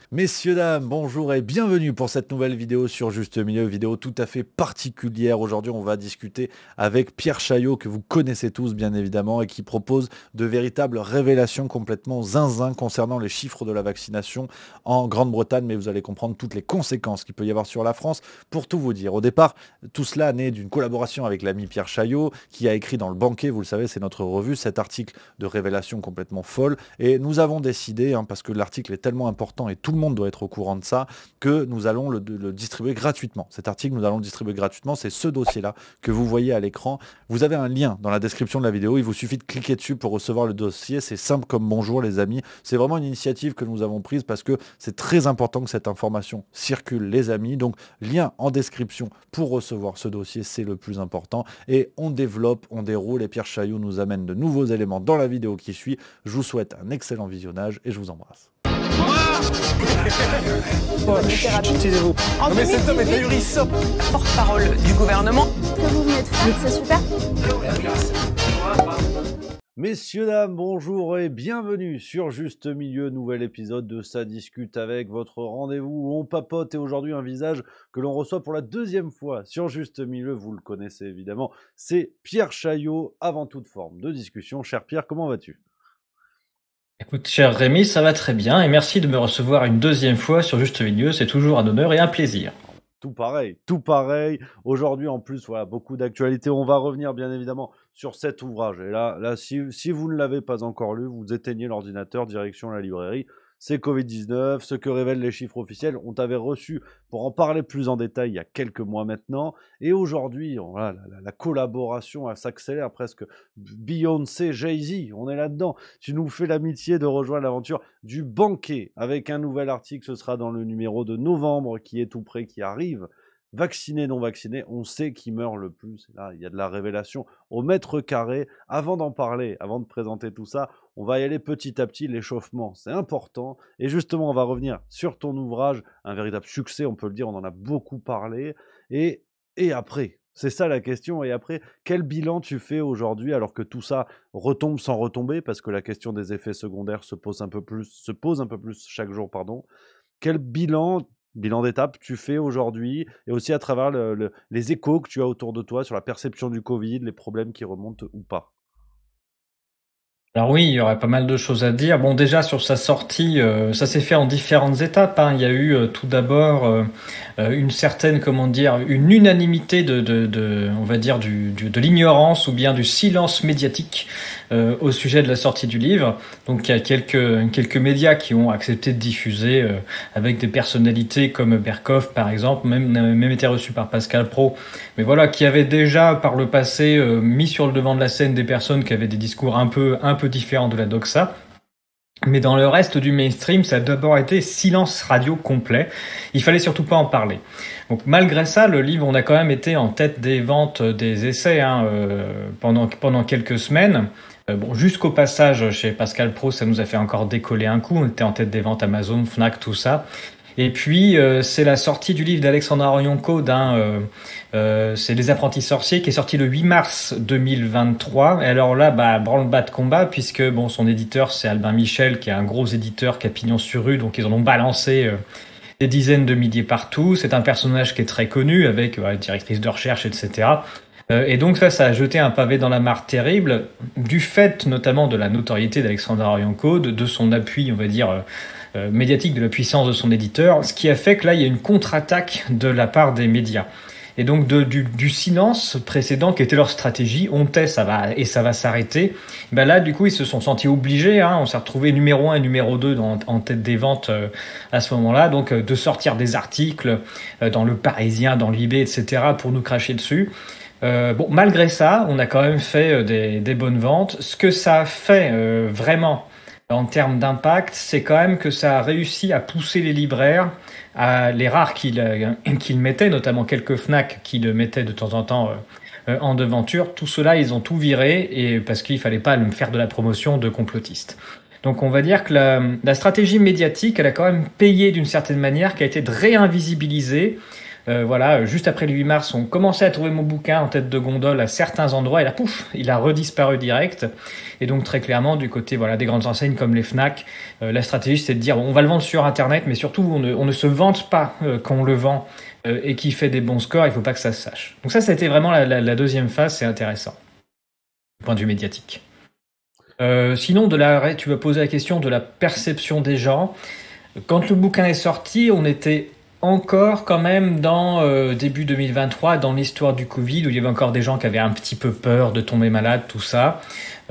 Messieurs, dames, bonjour et bienvenue pour cette nouvelle vidéo sur Juste Milieu, vidéo tout à fait particulière. Aujourd'hui, on va discuter avec Pierre Chaillot, que vous connaissez tous bien évidemment, et qui propose de véritables révélations complètement zinzin concernant les chiffres de la vaccination en Grande-Bretagne, mais vous allez comprendre toutes les conséquences qu'il peut y avoir sur la France. Pour tout vous dire, au départ, tout cela naît d'une collaboration avec l'ami Pierre Chaillot, qui a écrit dans Le Banquet, vous le savez, c'est notre revue, cet article de révélation complètement folle. Et nous avons décidé, parce que l'article est tellement important et tout le monde doit être au courant de ça, que nous allons le distribuer gratuitement. Cet article, nous allons le distribuer gratuitement. C'est ce dossier-là que vous voyez à l'écran. Vous avez un lien dans la description de la vidéo. Il vous suffit de cliquer dessus pour recevoir le dossier. C'est simple comme bonjour, les amis. C'est vraiment une initiative que nous avons prise parce que c'est très important que cette information circule, les amis. Donc, lien en description pour recevoir ce dossier, c'est le plus important. Et on développe, on déroule. Et Pierre Chaillot nous amène de nouveaux éléments dans la vidéo qui suit. Je vous souhaite un excellent visionnage et je vous embrasse. Taisez-vous. En Non mais cet homme est ahurissant. porte-parole du gouvernement. Ce que vous venez de faire, c'est super. Messieurs, dames, bonjour et bienvenue sur Juste Milieu, nouvel épisode de Ça discute avec votre rendez-vous où on papote et aujourd'hui un visage que l'on reçoit pour la deuxième fois sur Juste Milieu, vous le connaissez évidemment, c'est Pierre Chaillot avant toute forme de discussion. Cher Pierre, comment vas-tu ? Écoute, cher Rémi, ça va très bien et merci de me recevoir une deuxième fois sur Juste Milieu, c'est toujours un honneur et un plaisir. Tout pareil, tout pareil. Aujourd'hui, en plus, voilà, beaucoup d'actualités. On va revenir, bien évidemment, sur cet ouvrage. Et là si vous ne l'avez pas encore lu, vous éteignez l'ordinateur, direction la librairie. C'est Covid-19, ce que révèlent les chiffres officiels. On t'avait reçu pour en parler plus en détail il y a quelques mois maintenant. Et aujourd'hui, voilà, la collaboration, elle s'accélère presque. Beyoncé, Jay-Z, on est là-dedans. Tu nous fais l'amitié de rejoindre l'aventure du Banquet avec un nouvel article. Ce sera dans le numéro de novembre qui est tout près, qui arrive. Vacciné, non vacciné, on sait qui meurt le plus. Et là, il y a de la révélation au mètre carré. Avant d'en parler, avant de présenter tout ça, on va y aller petit à petit. L'échauffement, c'est important. Et justement, on va revenir sur ton ouvrage, un véritable succès, on peut le dire, on en a beaucoup parlé. Et après, c'est ça la question. Et après, quel bilan tu fais aujourd'hui alors que tout ça retombe sans retomber, parce que la question des effets secondaires se pose un peu plus chaque jour, pardon. Quel bilan d'étape tu fais aujourd'hui et aussi à travers les échos que tu as autour de toi sur la perception du Covid, les problèmes qui remontent ou pas? Alors oui, il y aurait pas mal de choses à dire. Bon, déjà sur sa sortie, ça s'est fait en différentes étapes, hein. Il y a eu tout d'abord une certaine, comment dire, une unanimité on va dire de l'ignorance ou bien du silence médiatique au sujet de la sortie du livre. Donc il y a quelques médias qui ont accepté de diffuser avec des personnalités comme Berkoff par exemple, même été reçu par Pascal Praud, mais voilà, qui avaient déjà par le passé mis sur le devant de la scène des personnes qui avaient des discours un peu différents de la doxa. Mais dans le reste du mainstream, ça a d'abord été silence radio complet. Il fallait surtout pas en parler. Donc malgré ça, le livre, on a quand même été en tête des ventes des essais pendant quelques semaines. Bon, jusqu'au passage chez Pascal Praud, ça nous a fait encore décoller un coup. On était en tête des ventes Amazon, Fnac, tout ça. Et puis, c'est la sortie du livre d'Alexandra Orionco c'est Les Apprentis Sorciers, qui est sorti le 8 mars 2023. Et alors là, branle-bas de combat, puisque bon, son éditeur, c'est Albin Michel, qui est un gros éditeur qui a pignon sur rue, donc ils en ont balancé des dizaines de milliers partout. C'est un personnage qui est très connu, avec directrice de recherche, etc. Et donc ça a jeté un pavé dans la mare terrible, du fait notamment de la notoriété d'Alexandra Orionco, de son appui, on va dire, médiatique, de la puissance de son éditeur, ce qui a fait que là, il y a une contre-attaque de la part des médias. Et donc du silence précédent qui était leur stratégie, on tait, ça va s'arrêter. Ben là, du coup, ils se sont sentis obligés, on s'est retrouvé numéro 1 et numéro 2 en tête des ventes à ce moment-là, donc de sortir des articles dans Le Parisien, dans Libé, etc. pour nous cracher dessus. Bon, malgré ça, on a quand même fait des bonnes ventes. Ce que ça a fait vraiment en termes d'impact, c'est quand même que ça a réussi à pousser les libraires, les rares qui le mettaient, notamment quelques Fnac qui le mettaient de temps en temps en devanture. Tout cela, ils ont tout viré, et parce qu'il fallait pas me faire de la promotion de complotistes. Donc on va dire que la stratégie médiatique, elle a quand même payé d'une certaine manière, qui a été de réinvisibiliser voilà, juste après le 8 mars, on commençait à trouver mon bouquin en tête de gondole à certains endroits, et là, pouf, il a redisparu direct. Et donc très clairement, du côté voilà des grandes enseignes comme les Fnac, la stratégie c'est de dire on va le vendre sur Internet, mais surtout on ne se vante pas qu'on le vend et qui fait des bons scores, il faut pas que ça se sache. Donc ça, c'était vraiment la deuxième phase, c'est intéressant, du point de vue médiatique. Sinon, tu vas poser la question de la perception des gens. Quand le bouquin est sorti, on était encore quand même dans début 2023, dans l'histoire du Covid, où il y avait encore des gens qui avaient un petit peu peur de tomber malade, tout ça.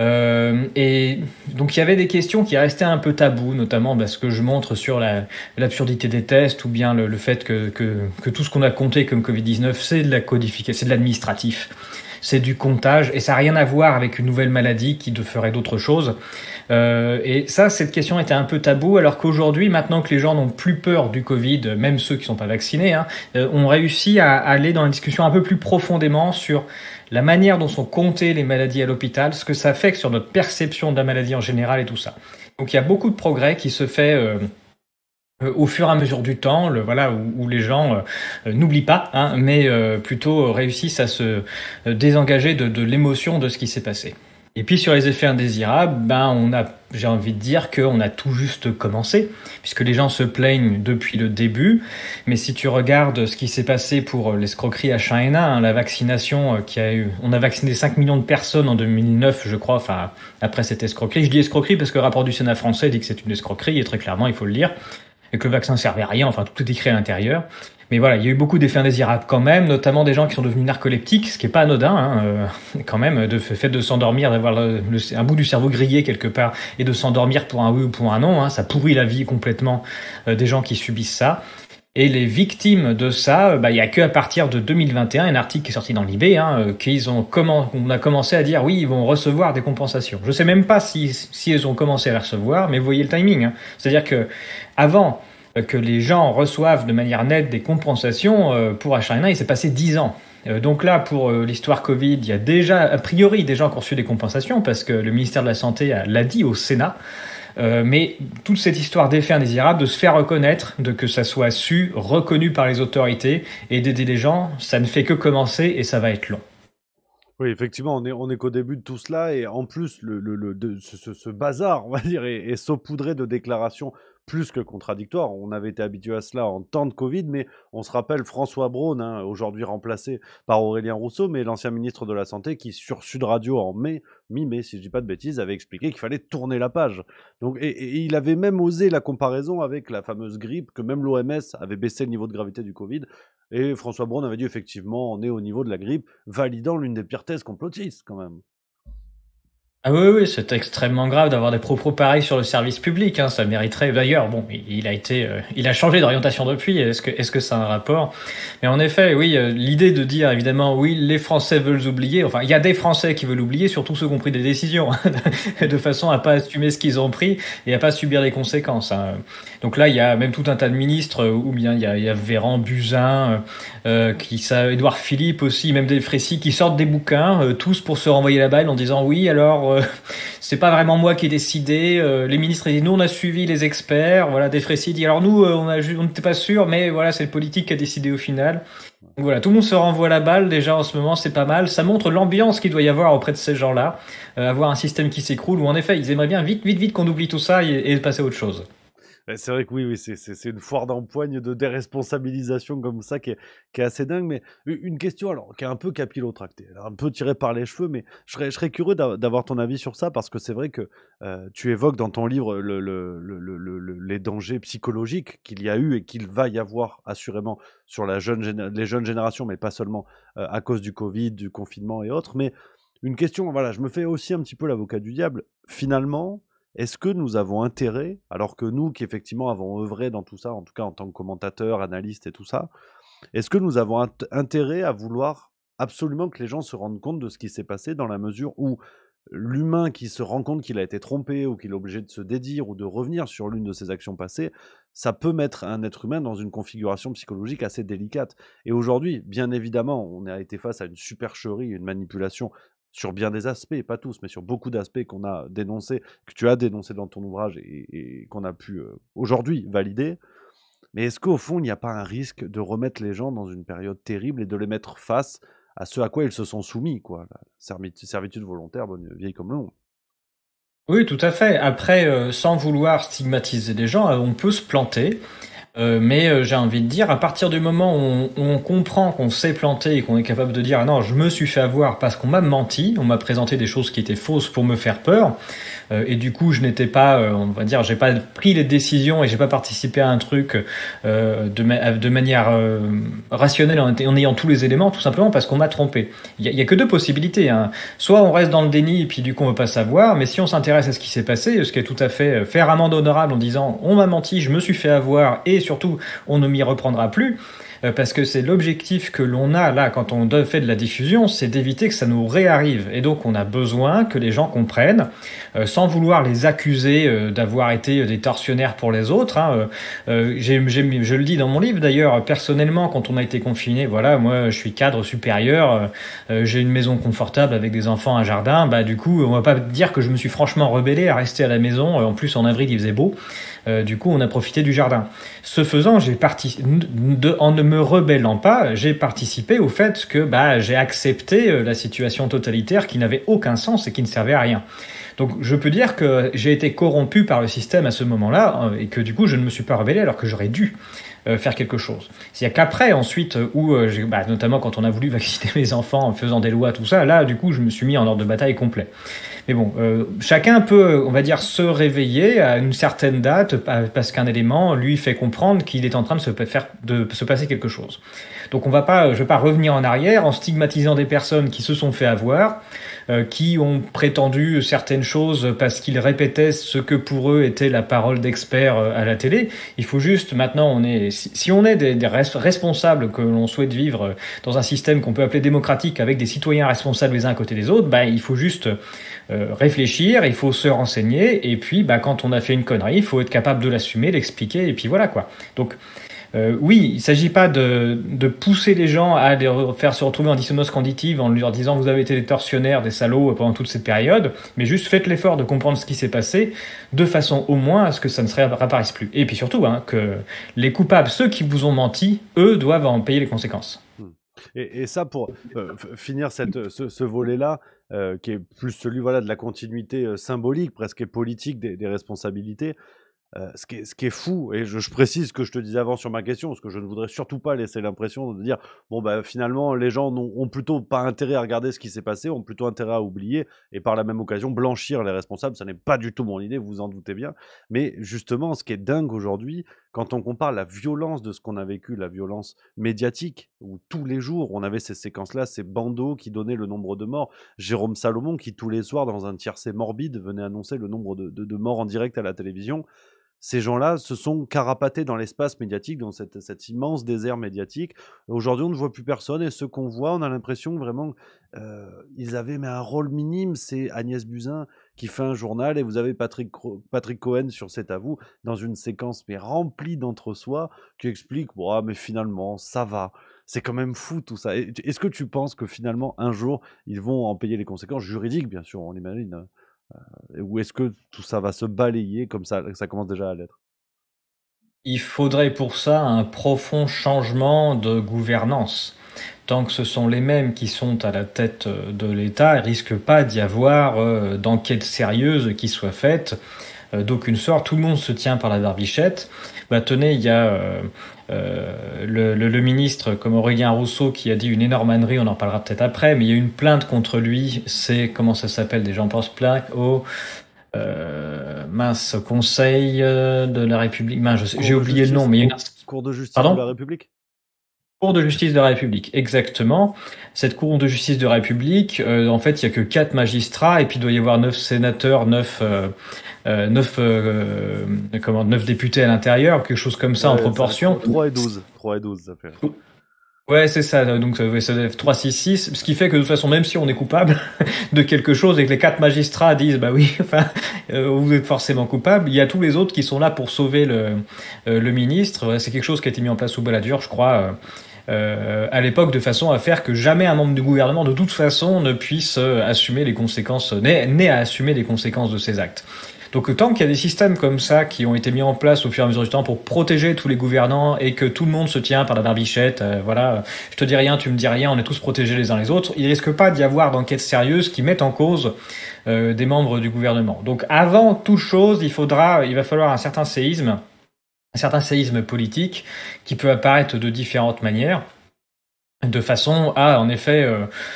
Et donc il y avait des questions qui restaient un peu tabous, notamment parce que je montre sur l'absurdité des tests, ou bien le fait que tout ce qu'on a compté comme Covid-19, c'est de la codification, c'est de l'administratif. C'est du comptage, et ça n'a rien à voir avec une nouvelle maladie qui ferait d'autres choses. Et ça, cette question était un peu tabou, alors qu'aujourd'hui, maintenant que les gens n'ont plus peur du Covid, même ceux qui sont pas vaccinés, ont réussi à aller dans une discussion un peu plus profondément sur la manière dont sont comptées les maladies à l'hôpital, ce que ça fait sur notre perception de la maladie en général et tout ça. Donc il y a beaucoup de progrès qui se fait au fur et à mesure du temps, voilà, où les gens n'oublient pas, mais plutôt réussissent à se désengager de l'émotion de ce qui s'est passé. Et puis sur les effets indésirables, j'ai envie de dire qu'on a tout juste commencé, puisque les gens se plaignent depuis le début. Mais si tu regardes ce qui s'est passé pour l'escroquerie H1N1, la vaccination on a vacciné 5 millions de personnes en 2009, je crois, enfin, après cette escroquerie. Je dis escroquerie parce que le rapport du Sénat français dit que c'est une escroquerie, et très clairement, il faut le dire, et que le vaccin servait à rien, enfin, tout est écrit à l'intérieur. Mais voilà, il y a eu beaucoup d'effets indésirables quand même, notamment des gens qui sont devenus narcoleptiques, ce qui est pas anodin, quand même, de fait de s'endormir, d'avoir un bout du cerveau grillé quelque part, et de s'endormir pour un oui ou pour un non, ça pourrit la vie complètement des gens qui subissent ça. Et les victimes de ça, il y a que à partir de 2021, un article qui est sorti dans l'IB, on a commencé à dire oui, ils vont recevoir des compensations. Je sais même pas si ils ont commencé à les recevoir, mais vous voyez le timing, C'est-à-dire que avant que les gens reçoivent de manière nette des compensations pour H1N1, il s'est passé 10 ans. Donc là, pour l'histoire Covid, il y a déjà, a priori, des gens qui ont reçu des compensations, parce que le ministère de la Santé l'a dit au Sénat. Mais toute cette histoire d'effet indésirable, de se faire reconnaître, de que ça soit su, reconnu par les autorités, et d'aider les gens, ça ne fait que commencer, et ça va être long. Oui, effectivement, on est qu'au début de tout cela, et en plus, ce bazar, on va dire, est saupoudré de déclarations plus que contradictoires. On avait été habitué à cela en temps de Covid, mais on se rappelle François Braun, aujourd'hui remplacé par Aurélien Rousseau, mais l'ancien ministre de la Santé, qui sur Sud Radio en mi-mai, si je dis pas de bêtises, avait expliqué qu'il fallait tourner la page. Donc, et il avait même osé la comparaison avec la fameuse grippe, que même l'OMS avait baissé le niveau de gravité du Covid. Et François Braun avait dit effectivement, on est au niveau de la grippe, validant l'une des pires thèses complotistes quand même. Ah oui, c'est extrêmement grave d'avoir des propos pareils sur le service public, ça mériterait. D'ailleurs, bon, il a changé d'orientation depuis. Est-ce que ça a un rapport? Mais en effet, oui, l'idée de dire évidemment, oui, les Français veulent oublier. Enfin, il y a des Français qui veulent oublier, surtout ceux qui ont pris des décisions, de façon à pas assumer ce qu'ils ont pris et à pas subir les conséquences. Donc là, il y a même tout un tas de ministres, ou bien il y a Véran, Buzyn, Édouard Philippe aussi, même des Frécy qui sortent des bouquins, tous pour se renvoyer la balle en disant oui, alors c'est pas vraiment moi qui ai décidé. Les ministres disent nous on a suivi les experts. Voilà, des Frécy dit alors nous on n'était pas sûr, mais voilà c'est le politique qui a décidé au final. Donc voilà, tout le monde se renvoie la balle déjà en ce moment, c'est pas mal. Ça montre l'ambiance qu'il doit y avoir auprès de ces gens-là, avoir un système qui s'écroule où en effet ils aimeraient bien vite qu'on oublie tout ça et passer à autre chose. C'est vrai que oui, c'est une foire d'empoigne de déresponsabilisation comme ça qui est assez dingue. Mais une question alors qui est un peu capillotractée, un peu tirée par les cheveux, mais je serais curieux d'avoir ton avis sur ça, parce que c'est vrai que tu évoques dans ton livre les dangers psychologiques qu'il y a eu et qu'il va y avoir assurément sur les jeunes générations, mais pas seulement à cause du Covid, du confinement et autres. Mais une question, voilà, je me fais aussi un petit peu l'avocat du diable. Finalement, est-ce que nous avons intérêt, alors que nous qui effectivement avons œuvré dans tout ça, en tout cas en tant que commentateurs, analystes et tout ça, est-ce que nous avons intérêt à vouloir absolument que les gens se rendent compte de ce qui s'est passé, dans la mesure où l'humain qui se rend compte qu'il a été trompé, ou qu'il est obligé de se dédire ou de revenir sur l'une de ses actions passées, ça peut mettre un être humain dans une configuration psychologique assez délicate. Et aujourd'hui, bien évidemment, on a été face à une supercherie, une manipulation sur bien des aspects, pas tous, mais sur beaucoup d'aspects qu'on a dénoncés, que tu as dénoncé dans ton ouvrage, et qu'on a pu aujourd'hui valider. Mais est-ce qu'au fond, il n'y a pas un risque de remettre les gens dans une période terrible et de les mettre face à ce à quoi ils se sont soumis, quoi, la servitude volontaire, bonne vieille comme le monde. Oui, tout à fait. Après, sans vouloir stigmatiser les gens, on peut se planter. Mais j'ai envie de dire, à partir du moment où on comprend qu'on s'est planté et qu'on est capable de dire ah non, je me suis fait avoir parce qu'on m'a menti, on m'a présenté des choses qui étaient fausses pour me faire peur, et du coup je n'étais pas, on va dire, j'ai pas pris les décisions et j'ai pas participé à un truc de manière rationnelle en ayant tous les éléments, tout simplement parce qu'on m'a trompé. Il y a que deux possibilités, hein. Soit on reste dans le déni et puis du coup on veut pas savoir, mais si on s'intéresse à ce qui s'est passé, ce qui est tout à fait faire amende honorable en disant on m'a menti, je me suis fait avoir et surtout on ne m'y reprendra plus, parce que c'est l'objectif que l'on a là quand on fait de la diffusion, c'est d'éviter que ça nous réarrive. Et donc on a besoin que les gens comprennent, sans vouloir les accuser d'avoir été des tortionnaires pour les autres, hein. Je le dis dans mon livre d'ailleurs, personnellement quand on a été confiné, voilà, moi je suis cadre supérieur, j'ai une maison confortable avec des enfants, un jardin, bah du coup on va pas dire que je me suis franchement rebellé à rester à la maison, en plus en avril il faisait beau. Du coup, on a profité du jardin. Ce faisant, en ne me rebellant pas, j'ai participé au fait que j'ai accepté la situation totalitaire qui n'avait aucun sens et qui ne servait à rien. Donc, je peux dire que j'ai été corrompu par le système à ce moment-là et que du coup, je ne me suis pas rebellé alors que j'aurais dû faire quelque chose. C'est qu'après, ensuite, notamment quand on a voulu vacciner les enfants en faisant des lois, tout ça, là, du coup, je me suis mis en ordre de bataille complet. Mais bon, chacun peut, on va dire, se réveiller à une certaine date parce qu'un élément lui fait comprendre qu'il est en train de se passer quelque chose. Donc je vais pas revenir en arrière en stigmatisant des personnes qui se sont fait avoir, qui ont prétendu certaines choses parce qu'ils répétaient ce que pour eux était la parole d'experts à la télé. Il faut juste, maintenant, si on est des responsables, que l'on souhaite vivre dans un système qu'on peut appeler démocratique avec des citoyens responsables les uns à côté des autres, il faut juste réfléchir, il faut se renseigner, et puis quand on a fait une connerie, il faut être capable de l'assumer, l'expliquer, et puis voilà quoi. Donc oui, il s'agit pas de pousser les gens à les faire se retrouver en dissonance cognitive en leur disant vous avez été des tortionnaires, des salauds pendant toute cette période, mais juste faites l'effort de comprendre ce qui s'est passé de façon au moins à ce que ça ne se réapparaisse plus. Et puis surtout que les coupables, ceux qui vous ont menti, eux doivent en payer les conséquences. Et ça, pour finir ce volet-là, qui est plus celui de la continuité symbolique, presque et politique des responsabilités, ce qui est fou, et je précise ce que je te disais avant sur ma question, parce que je ne voudrais surtout pas laisser l'impression de dire finalement les gens ont plutôt pas intérêt à regarder ce qui s'est passé, ont plutôt intérêt à oublier et par la même occasion blanchir les responsables. Ça n'est pas du tout mon idée, vous vous en doutez bien. Mais justement, ce qui est dingue aujourd'hui, quand on compare la violence de ce qu'on a vécu, la violence médiatique, où tous les jours on avait ces séquences-là, ces bandeaux qui donnaient le nombre de morts, Jérôme Salomon qui tous les soirs dans un tiercé morbide venait annoncer le nombre de morts en direct à la télévision. Ces gens-là se sont carapatés dans l'espace médiatique, dans cet immense désert médiatique. Aujourd'hui, on ne voit plus personne, et ce qu'on voit, on a l'impression que vraiment, ils avaient un rôle minime. C'est Agnès Buzyn qui fait un journal, et vous avez Patrick Cohen sur C'est à vous, dans une séquence remplie d'entre-soi, qui explique mais finalement, ça va. C'est quand même fou tout ça. Est-ce que tu penses que finalement, un jour, ils vont en payer les conséquences juridiques, bien sûr, on imagine, ou est-ce que tout ça va se balayer comme ça commence déjà à l'être? Il faudrait pour ça un profond changement de gouvernance. Tant que ce sont les mêmes qui sont à la tête de l'État, il ne risque pas d'y avoir d'enquête sérieuse qui soit faite d'aucune sorte. Tout le monde se tient par la barbichette. Tenez, il y a le ministre comme Aurélien Rousseau qui a dit une énorme ânerie, on en parlera peut-être après, mais il y a une plainte contre lui, c'est, comment ça s'appelle, des gens pensent plainte au Conseil de la République, j'ai oublié le nom, mais il y a une Cour de justice de la République. Cour de justice de la République, exactement. Cette Cour de justice de la République, en fait, il y a que 4 magistrats, et puis il doit y avoir 9 sénateurs, 9 députés à l'intérieur, quelque chose comme ça en proportion. 3 et 12, ça fait. Ouais, c'est ça. Donc, ça doit être 3, 6, 6. Ce qui fait que, de toute façon, même si on est coupable de quelque chose et que les 4 magistrats disent, vous êtes forcément coupable, il y a tous les autres qui sont là pour sauver le ministre. C'est quelque chose qui a été mis en place sous Balladur, je crois, à l'époque, de façon à faire que jamais un membre du gouvernement, de toute façon, ne puisse assumer les conséquences, n'ait à assumer les conséquences de ses actes. Donc tant qu'il y a des systèmes comme ça qui ont été mis en place au fur et à mesure du temps pour protéger tous les gouvernants et que tout le monde se tient par la barbichette, voilà, je te dis rien, tu me dis rien, on est tous protégés les uns les autres, il risque pas d'y avoir d'enquêtes sérieuses qui mettent en cause des membres du gouvernement. Donc avant toute chose, il va falloir un certain séisme politique qui peut apparaître de différentes manières, de façon à, en effet,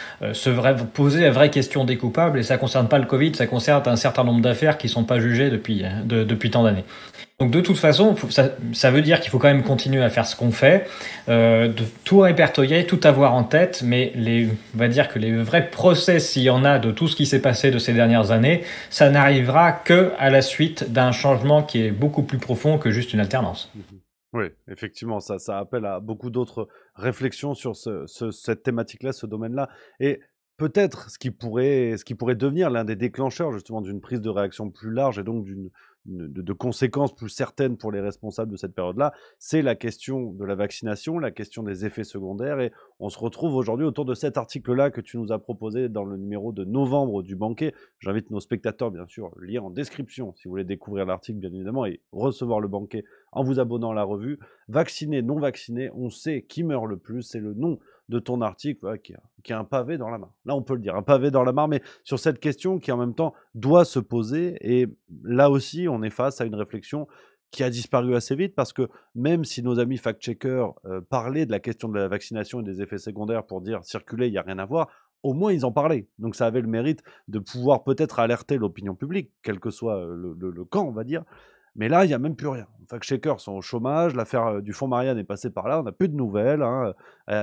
poser la vraie question des coupables. Et ça concerne pas le Covid, ça concerne un certain nombre d'affaires qui sont pas jugées depuis tant d'années. Donc de toute façon, ça veut dire qu'il faut quand même continuer à faire ce qu'on fait, de tout répertorier, tout avoir en tête, mais on va dire que les vrais procès, s'il y en a de tout ce qui s'est passé de ces dernières années, ça n'arrivera que à la suite d'un changement qui est beaucoup plus profond que juste une alternance. Oui, effectivement, ça appelle à beaucoup d'autres réflexions sur cette thématique-là, ce domaine-là. Et peut-être ce qui pourrait devenir l'un des déclencheurs justement d'une prise de réaction plus large et donc de conséquences plus certaines pour les responsables de cette période-là, c'est la question de la vaccination, la question des effets secondaires. Et on se retrouve aujourd'hui autour de cet article-là que tu nous as proposé dans le numéro de novembre du Banquet. J'invite nos spectateurs, bien sûr, lire en description si vous voulez découvrir l'article, bien évidemment, et recevoir le Banquet en vous abonnant à la revue. Vacciné, non vacciné, on sait qui meurt le plus, c'est le nom de ton article, voilà, qui a un pavé dans la main. Là, on peut le dire, un pavé dans la main, mais sur cette question qui, en même temps, doit se poser. Et là aussi, on est face à une réflexion qui a disparu assez vite, parce que même si nos amis fact-checkers parlaient de la question de la vaccination et des effets secondaires pour dire « circuler, il n'y a rien à voir », au moins ils en parlaient. Donc ça avait le mérite de pouvoir peut-être alerter l'opinion publique, quel que soit le camp, on va dire. Mais là, il n'y a même plus rien. Les fact-checkers sont au chômage, l'affaire du fonds Marianne est passée par là, on n'a plus de nouvelles. Hein.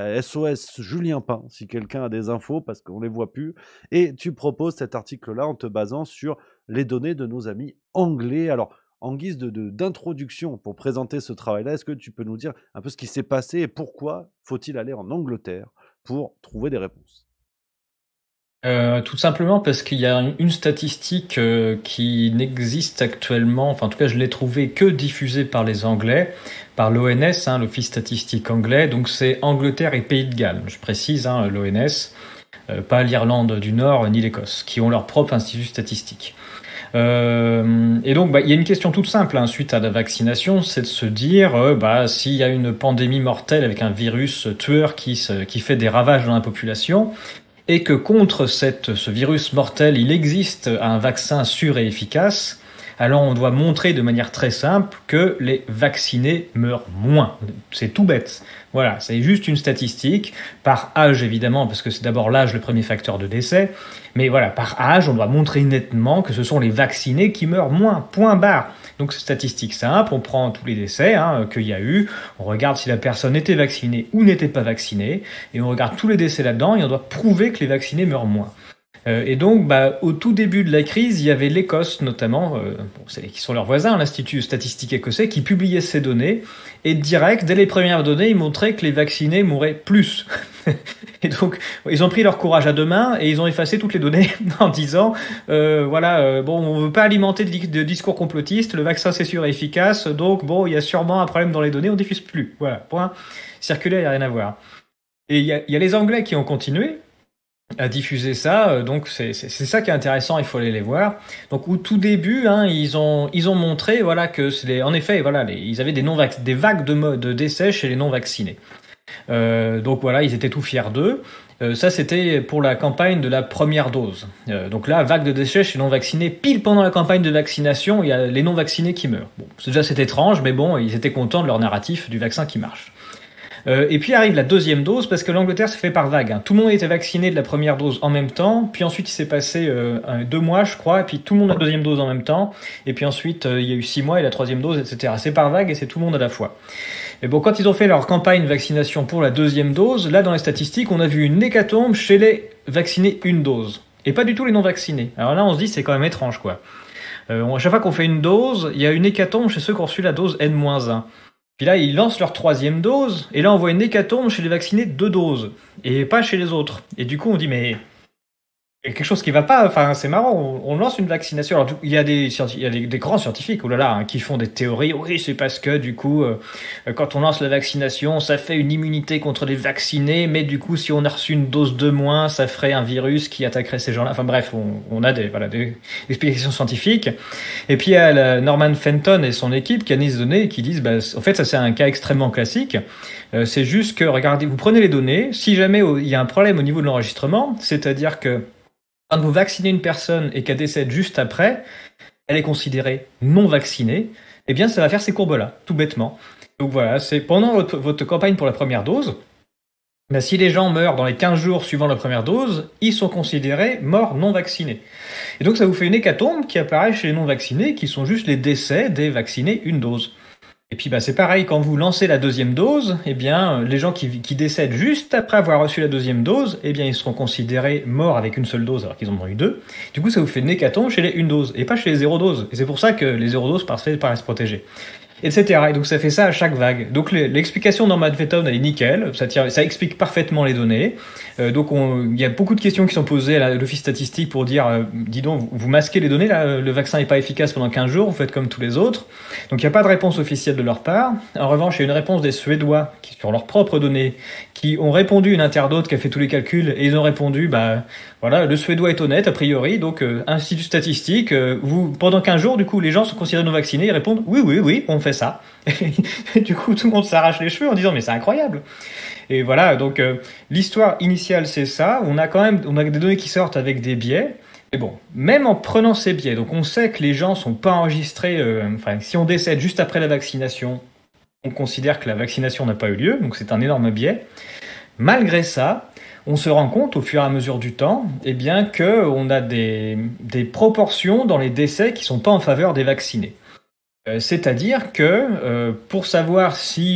SOS Julien Pain, si quelqu'un a des infos, parce qu'on ne les voit plus. Et tu proposes cet article-là en te basant sur les données de nos amis anglais. Alors, en guise d'introduction pour présenter ce travail-là, est-ce que tu peux nous dire un peu ce qui s'est passé et pourquoi faut-il aller en Angleterre pour trouver des réponses ? Tout simplement parce qu'il y a une statistique qui n'existe actuellement, enfin en tout cas je l'ai trouvée que diffusée par les Anglais, par l'ONS, l'Office statistique anglais, donc c'est Angleterre et Pays de Galles, je précise, l'ONS, pas l'Irlande du Nord ni l'Écosse, qui ont leur propre institut statistique. Et donc il y a une question toute simple suite à la vaccination, c'est de se dire s'il y a une pandémie mortelle avec un virus tueur qui fait des ravages dans la population, et que contre ce virus mortel, il existe un vaccin sûr et efficace, alors on doit montrer de manière très simple que les vaccinés meurent moins. C'est tout bête. Voilà, c'est juste une statistique, par âge évidemment, parce que c'est d'abord l'âge le premier facteur de décès, mais voilà, par âge, on doit montrer nettement que ce sont les vaccinés qui meurent moins, point barre. Donc c'est statistique simple, on prend tous les décès qu'il y a eu, on regarde si la personne était vaccinée ou n'était pas vaccinée, et on regarde tous les décès là-dedans, et on doit prouver que les vaccinés meurent moins. Et donc, au tout début de la crise, il y avait l'Écosse notamment, qui sont leurs voisins, l'Institut statistique écossais, qui publiait ces données, et direct, dès les premières données, ils montraient que les vaccinés mouraient plus. Et donc, ils ont pris leur courage à deux mains et ils ont effacé toutes les données en disant, on veut pas alimenter de discours complotistes, le vaccin c'est sûr et efficace, donc il y a sûrement un problème dans les données, on diffuse plus. Voilà, point. Circuler, il n'y a rien à voir. Et il y a les Anglais qui ont continué à diffuser ça, donc c'est ça qui est intéressant, il faut aller les voir. Donc au tout début, ils ont montré que en effet ils avaient des vagues de décès chez les non vaccinés. Donc voilà, ils étaient tout fiers d'eux. Ça c'était pour la campagne de la première dose. Donc là, vague de décès chez les non vaccinés, pile pendant la campagne de vaccination, il y a les non vaccinés qui meurent. Bon, c'est étrange, mais bon, ils étaient contents de leur narratif du vaccin qui marche. Et puis arrive la deuxième dose, parce que l'Angleterre se fait par vague. Tout le monde était vacciné de la première dose en même temps, puis ensuite il s'est passé 2 mois, je crois, et puis tout le monde a la deuxième dose en même temps, et puis ensuite il y a eu 6 mois et la troisième dose, etc. C'est par vague et c'est tout le monde à la fois. Et bon, quand ils ont fait leur campagne de vaccination pour la deuxième dose, là dans les statistiques, on a vu une hécatombe chez les vaccinés une dose, et pas du tout les non vaccinés. Alors là on se dit c'est quand même étrange quoi. À chaque fois qu'on fait une dose, il y a une hécatombe chez ceux qui ont reçu la dose N-1. Puis là, ils lancent leur troisième dose, et là, on voit une hécatombe chez les vaccinés 2 doses, et pas chez les autres. Et du coup, on dit, mais Il y a quelque chose qui va pas, enfin, c'est marrant, on lance une vaccination. Alors, il y a des grands scientifiques, oh là là, hein, qui font des théories. Oui, c'est parce que, du coup, quand on lance la vaccination, ça fait une immunité contre les vaccinés, mais du coup, si on a reçu une dose de moins, ça ferait un virus qui attaquerait ces gens-là. Enfin, bref, on a des explications scientifiques. Et puis, il y a Norman Fenton et son équipe qui analysent les données et qui disent, bah, en fait, ça, c'est un cas extrêmement classique. C'est juste que, regardez, vous prenez les données, si jamais il y a un problème au niveau de l'enregistrement, c'est-à-dire que quand vous vaccinez une personne et qu'elle décède juste après, elle est considérée non vaccinée, eh bien ça va faire ces courbes-là, tout bêtement. Donc voilà, c'est pendant votre campagne pour la première dose, ben, si les gens meurent dans les 15 jours suivant la première dose, ils sont considérés morts non vaccinés. Et donc ça vous fait une hécatombe qui apparaît chez les non vaccinés, qui sont juste les décès des vaccinés une dose. Et puis bah, c'est pareil, quand vous lancez la deuxième dose, eh bien les gens qui décèdent juste après avoir reçu la deuxième dose, eh bien ils seront considérés morts avec une seule dose alors qu'ils en ont eu deux. Du coup ça vous fait une hécatombe chez les une dose et pas chez les zéro doses. Et c'est pour ça que les zéro doses paraissent protégés. Etc. Et donc ça fait ça à chaque vague. Donc l'explication de Norman Fenton, elle est nickel, ça explique parfaitement les données. Donc il y a beaucoup de questions qui sont posées à l'office statistique pour dire, dis donc, vous masquez les données, là, le vaccin n'est pas efficace pendant 15 jours, vous faites comme tous les autres. Donc il n'y a pas de réponse officielle de leur part. En revanche, il y a une réponse des Suédois qui, sur leurs propres données, qui ont répondu à une internaute qui a fait tous les calculs et ils ont répondu, bah voilà, le Suédois est honnête a priori, donc institut statistique, vous pendant 15 jours, du coup, les gens sont considérés non vaccinés, ils répondent oui, on fait ça. Et du coup, tout le monde s'arrache les cheveux en disant mais c'est incroyable. Et voilà, donc l'histoire initiale c'est ça. On a des données qui sortent avec des biais. Mais bon, même en prenant ces biais, donc on sait que les gens sont pas enregistrés. Enfin, si on décède juste après la vaccination, on considère que la vaccination n'a pas eu lieu, donc c'est un énorme biais. Malgré ça, on se rend compte au fur et à mesure du temps, eh bien, qu'on a des proportions dans les décès qui sont pas en faveur des vaccinés. C'est-à-dire que pour savoir si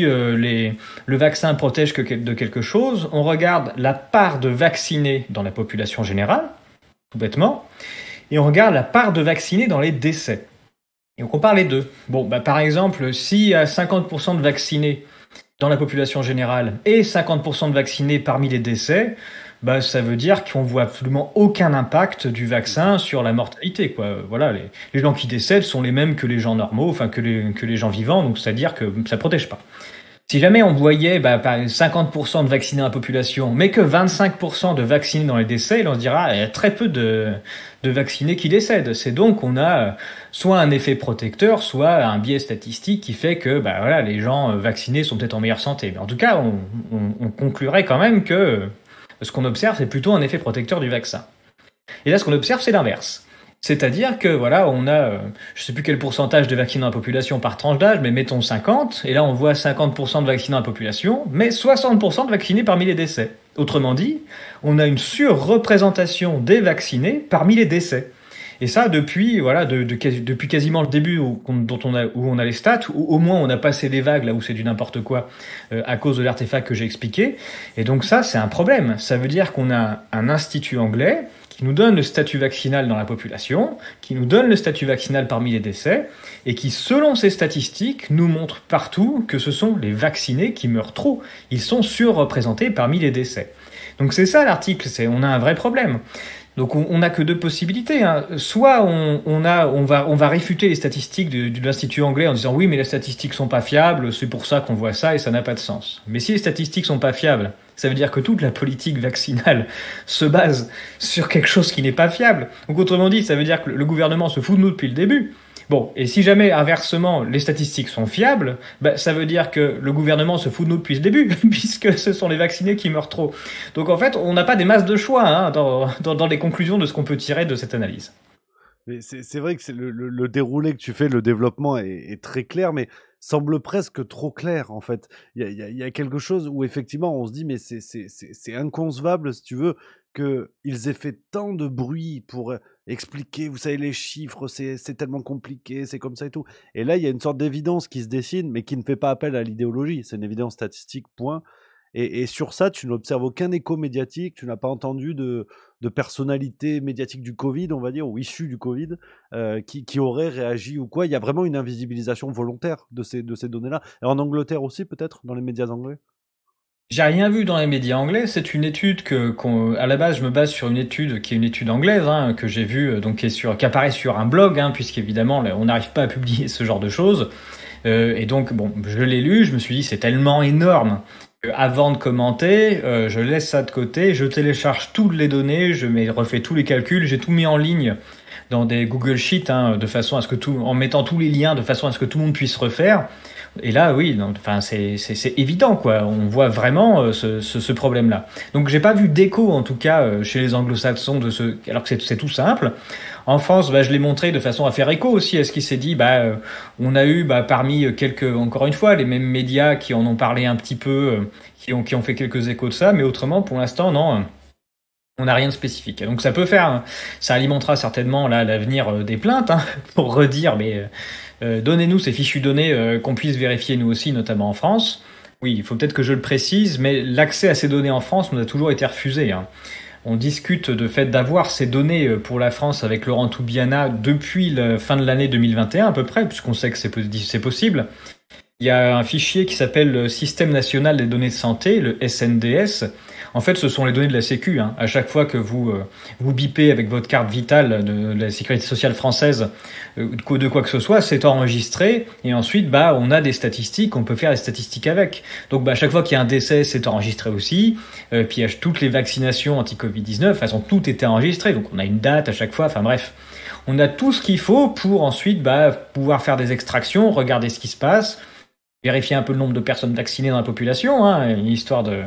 le vaccin protège de quelque chose, on regarde la part de vaccinés dans la population générale, tout bêtement, et on regarde la part de vaccinés dans les décès. Et on compare les deux. Bon, bah, par exemple, s'il y a 50% de vaccinés dans la population générale et 50% de vaccinés parmi les décès, bah, ça veut dire qu'on voit absolument aucun impact du vaccin sur la mortalité, quoi. Voilà, les gens qui décèdent sont les mêmes que les gens normaux, enfin que les gens vivants, donc c'est-à-dire que ça protège pas. Si jamais on voyait 50% de vaccinés dans la population, mais que 25% de vaccinés dans les décès, on se dira il y a très peu de vaccinés qui décèdent. C'est donc qu'on a soit un effet protecteur, soit un biais statistique qui fait que voilà, les gens vaccinés sont peut-être en meilleure santé. Mais en tout cas, on conclurait quand même que ce qu'on observe, c'est plutôt un effet protecteur du vaccin. Et là, ce qu'on observe, c'est l'inverse. C'est-à-dire que voilà, on a, je sais plus quel pourcentage de vaccinés dans la population par tranche d'âge, mais mettons 50, et là on voit 50% de vaccinés dans la population, mais 60% de vaccinés parmi les décès. Autrement dit, on a une surreprésentation des vaccinés parmi les décès. Et ça depuis depuis quasiment le début où on a les stats, où au moins on a passé des vagues là où c'est du n'importe quoi à cause de l'artefact que j'ai expliqué. Et donc ça c'est un problème. Ça veut dire qu'on a un institut anglais qui nous donne le statut vaccinal dans la population, qui nous donne le statut vaccinal parmi les décès, et qui, selon ces statistiques, nous montre partout que ce sont les vaccinés qui meurent trop. Ils sont surreprésentés parmi les décès. Donc c'est ça l'article, on a un vrai problème. Donc on n'a que deux possibilités. Hein. Soit on va réfuter les statistiques de l'Institut anglais en disant oui mais les statistiques sont pas fiables, c'est pour ça qu'on voit ça et ça n'a pas de sens. Mais si les statistiques sont pas fiables, ça veut dire que toute la politique vaccinale se base sur quelque chose qui n'est pas fiable. Donc autrement dit, ça veut dire que le gouvernement se fout de nous depuis le début. Bon, et si jamais, inversement, les statistiques sont fiables, ça veut dire que le gouvernement se fout de nous depuis le début, puisque ce sont les vaccinés qui meurent trop. Donc en fait, on n'a pas des masses de choix hein, dans les conclusions de ce qu'on peut tirer de cette analyse. Mais c'est vrai que le déroulé que tu fais, le développement est très clair, mais semble presque trop clair, en fait. Il y a quelque chose où, effectivement, on se dit, mais c'est inconcevable, si tu veux, qu'ils aient fait tant de bruit pour expliquer, vous savez, les chiffres, c'est tellement compliqué, c'est comme ça et tout. Et là, il y a une sorte d'évidence qui se dessine, mais qui ne fait pas appel à l'idéologie. C'est une évidence statistique, point. Et sur ça, tu n'observes aucun écho médiatique, tu n'as pas entendu de personnalité médiatique du Covid, on va dire, ou issue du Covid, qui aurait réagi ou quoi. Il y a vraiment une invisibilisation volontaire de ces données-là. Et en Angleterre aussi, peut-être, dans les médias anglais. J'ai rien vu dans les médias anglais. C'est une étude à la base, je me base sur une étude qui est une étude anglaise, hein, que j'ai vue, donc qui apparaît sur un blog, hein, puisqu'évidemment, là, on n'arrive pas à publier ce genre de choses. Et donc, bon, je l'ai lu, je me suis dit, c'est tellement énorme que avant de commenter, je laisse ça de côté, je télécharge toutes les données, refais tous les calculs, j'ai tout mis en ligne dans des Google Sheets, hein, de façon à ce que en mettant tous les liens de façon à ce que tout le monde puisse refaire. Et là, oui, enfin, c'est évident, quoi. On voit vraiment ce problème-là. Donc, j'ai pas vu d'écho, en tout cas, chez les Anglo-Saxons alors que c'est tout simple. En France, je l'ai montré de façon à faire écho aussi à ce qui s'est dit. On a eu, parmi encore une fois, les mêmes médias qui en ont parlé un petit peu, qui ont fait quelques échos de ça, mais autrement, pour l'instant, non. On n'a rien de spécifique. Donc ça alimentera certainement là l'avenir des plaintes, hein, pour redire, mais donnez-nous ces fichues données qu'on puisse vérifier nous aussi, notamment en France. Oui, il faut peut-être que je le précise, mais l'accès à ces données en France nous a toujours été refusé, hein. On discute de fait d'avoir ces données pour la France avec Laurent Toubiana depuis la fin de l'année 2021 à peu près, puisqu'on sait que c'est possible. Il y a un fichier qui s'appelle le Système national des données de santé, le SNDS. En fait, ce sont les données de la Sécu, hein. À chaque fois que vous bipez avec votre carte vitale de la sécurité sociale française de quoi que ce soit, c'est enregistré. Et ensuite, on a des statistiques, on peut faire des statistiques avec. Donc, à chaque fois qu'il y a un décès, c'est enregistré aussi. Puis, il y a toutes les vaccinations anti-Covid-19, elles ont toutes été enregistrées. Donc, on a une date à chaque fois. Enfin, bref. On a tout ce qu'il faut pour ensuite pouvoir faire des extractions, regarder ce qui se passe, vérifier un peu le nombre de personnes vaccinées dans la population, hein, histoire de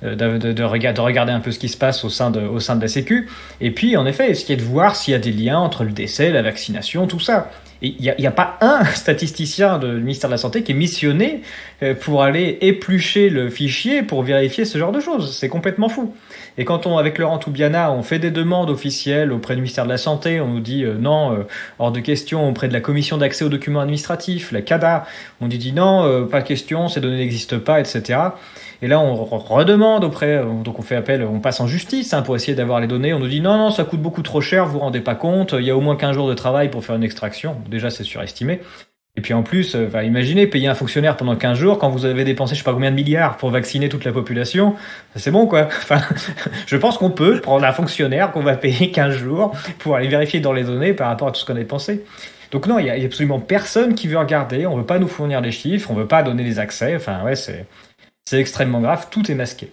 regarder un peu ce qui se passe au sein de la Sécu. Et puis, en effet, essayer de voir s'il y a des liens entre le décès, la vaccination, tout ça. Et il y a pas un statisticien du ministère de la Santé qui est missionné pour aller éplucher le fichier pour vérifier ce genre de choses. C'est complètement fou. Et quand avec Laurent Toubiana, on fait des demandes officielles auprès du ministère de la Santé, on nous dit non, hors de question, auprès de la commission d'accès aux documents administratifs, la CADA, on dit non, pas question, ces données n'existent pas, etc. Et là, on redemande donc on fait appel, on passe en justice, hein, pour essayer d'avoir les données. On nous dit non, ça coûte beaucoup trop cher, vous vous rendez pas compte, il y a au moins 15 jours de travail pour faire une extraction. Déjà, c'est surestimé. Et puis en plus, imaginez payer un fonctionnaire pendant 15 jours quand vous avez dépensé je sais pas combien de milliards pour vacciner toute la population. C'est bon, quoi. Enfin, je pense qu'on peut prendre un fonctionnaire qu'on va payer 15 jours pour aller vérifier dans les données par rapport à tout ce qu'on a dépensé. Donc non, il y a absolument personne qui veut regarder, on veut pas nous fournir les chiffres, on veut pas donner les accès. Enfin, ouais, c'est extrêmement grave, tout est masqué.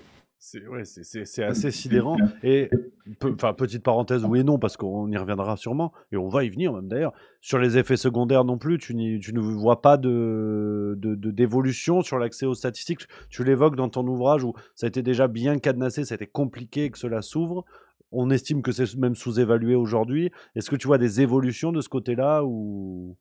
C'est assez sidérant. Et petite parenthèse, oui et non, parce qu'on y reviendra sûrement, et on va y venir même d'ailleurs. Sur les effets secondaires non plus, tu ne vois pas d'évolution sur l'accès aux statistiques. Tu l'évoques dans ton ouvrage où ça a été déjà bien cadenassé, ça a été compliqué que cela s'ouvre. On estime que c'est même sous-évalué aujourd'hui. Est-ce que tu vois des évolutions de ce côté-là ou...